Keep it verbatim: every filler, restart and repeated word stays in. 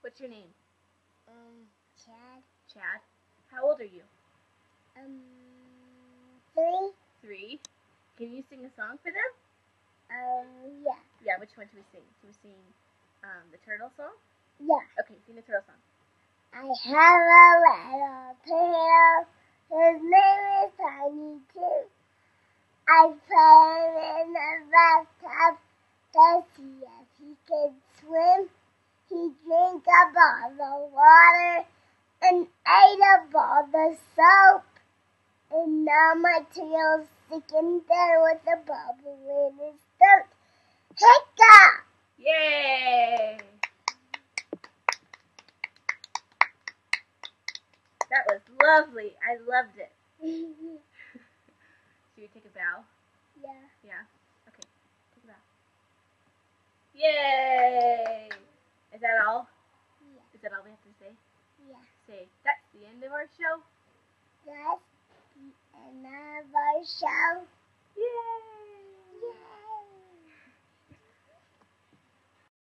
What's your name? Um, Chad. Chad. How old are you? Um, three. Three. Can you sing a song for them? Um, yeah. Yeah, which one should we sing? Should we sing um, the turtle song? Yeah. Okay, sing the turtle song. I have a little turtle. His name is Tiny too. I put him in the bathtub to see if he could swim. He drank up all the water and ate up all the soap. And now my tail's sticking there with a bubble in his throat. Hiccup! Yay! That was lovely. I loved it. Should we take a bow? Yeah. Yeah? Okay. Take a bow. Yay! Is that all? Yeah. Is that all we have to say? Yeah. Say, that's the end of our show. That's the end of our show.